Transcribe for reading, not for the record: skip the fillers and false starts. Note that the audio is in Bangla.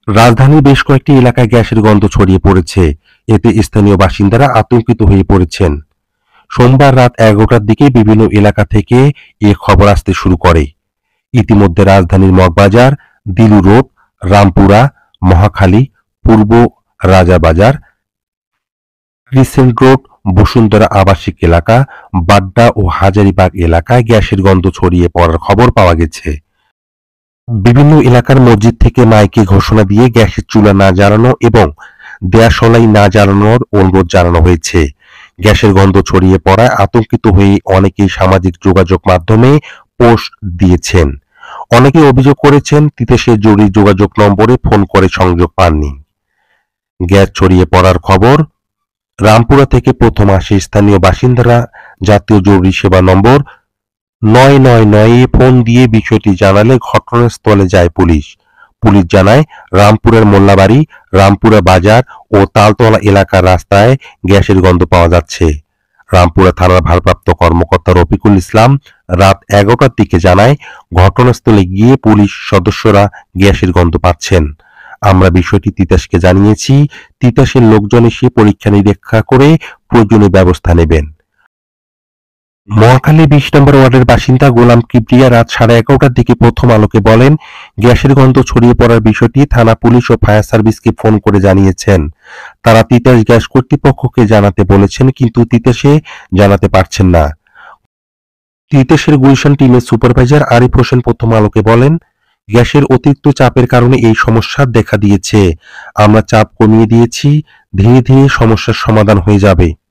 রাজধানীর বেশ কয়েকটি এলাকায় গ্যাসের গন্ধ ছড়িয়ে পড়েছে। এতে স্থানীয় বাসিন্দারা আতঙ্কিত হয়ে পড়েছেন। সোমবার রাত 11টার দিকে বিভিন্ন এলাকা থেকে এ খবর আসতে শুরু করে। ইতিমধ্যে রাজধানীর মগবাজার, দিলু রোড, রামপুরা, মহাখালী, পূর্ব রাজাবাজার, ক্রিসেন্ট রোড, বসুন্ধরা আবাসিক এলাকা, বাড্ডা ও হাজারীবাগ এলাকায় গ্যাসের গন্ধ ছড়িয়ে পড়ার খবর পাওয়া গেছে। বিভিন্ন এলাকার মসজিদ থেকে মাইকে ঘোষণা দিয়ে গ্যাসের চুলা না জ্বালানো এবং দেয়াশলাই না জ্বালানোর অনুরোধ জানানো হয়েছে। গ্যাসের গন্ধ ছড়িয়ে পড়ায় আতঙ্কিত হয়ে অনেকেই সামাজিক যোগাযোগ মাধ্যমে পোস্ট দিয়েছেন। অনেকে অভিযোগ করেছেন তিতাসের জরুরি যোগাযোগ নম্বরে ফোন করে সংযোগ পাননি। গ্যাস ছড়িয়ে পড়ার খবর রামপুরা থেকে প্রথম আসে স্থানীয় বাসিন্দারা জাতীয় জরুরি সেবা নম্বর 999 এ ফোন দিয়ে বিষয়টি জানালে ঘটনাস্থলে যায় পুলিশ। পুলিশ জানায় রামপুরের মোল্লাবাড়ি, রামপুরা বাজার ও তালতলা এলাকার রাস্তায় গ্যাসের গন্ধ পাওয়া যাচ্ছে। রামপুরা থানার ভারপ্রাপ্ত কর্মকর্তা রফিকুল ইসলাম রাত 11টার দিকে জানায় ঘটনাস্থলে গিয়ে পুলিশ সদস্যরা গ্যাসের গন্ধ পাচ্ছেন। আমরা বিষয়টি তিতাসকে জানিয়েছি। তিতাসের লোকজন এসে পরীক্ষা নিরীক্ষা করে প্রয়োজনীয় ব্যবস্থা নেবেন। মহাখালী 20 নম্বর ওয়ার্ডের বাসিন্দা গোলাম কিবরিয়া রাত 11:30টার দিকে প্রথম আলোকে বলেন, গ্যাসের গন্ধ ছড়িয়ে পড়ার বিষয়টি থানা পুলিশ ও ফায়ার সার্ভিসকে ফোন করে জানিয়েছেন। তারা তিতাস গ্যাস কর্তৃপক্ষকে জানাতে বলেছেন, কিন্তু তিতাসে জানাতে পারছেন না। তিতাসের গুলশান টিমের সুপারভাইজার আরিফ হোসেন প্রথম আলোকে বলেন, গ্যাসের অতিরিক্ত চাপের কারণে এই সমস্যা দেখা দিয়েছে। আমরা চাপ কমিয়ে দিয়েছি, ধীরে ধীরে সমস্যার সমাধান হয়ে যাবে।